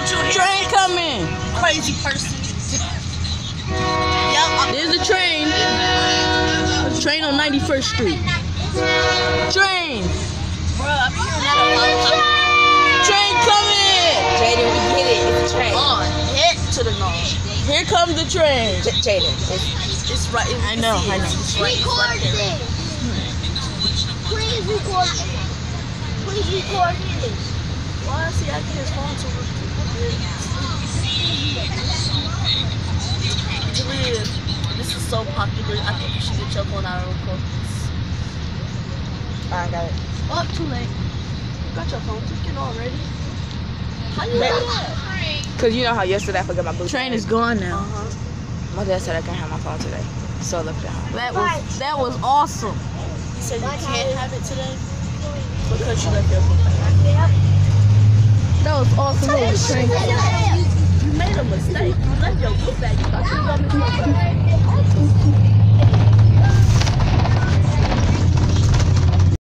Don't you hear Train coming. crazy person? Yep. There's a train. A train on 91st Street. Train. Bro, I'm hearing that a lot. Train coming. Jaden, we get it. It's a train. On, hit to the north. Here comes the train. Jaden, It's right. I know. It's right. Record this. Please record this. Please record this. Why is he acting his phone so Julian, this is so popular. I think you should get your phone out and record this. I got it. Oh, too late. You got your phone ticking already. How you do that? Because you know how yesterday I forgot my Bluetooth. Train is gone now. My dad said I can't have my phone today. So I left it at home. That was awesome. He said you can't have it today because you left your phone back. That was awesome. That was train. You made a mistake. You left your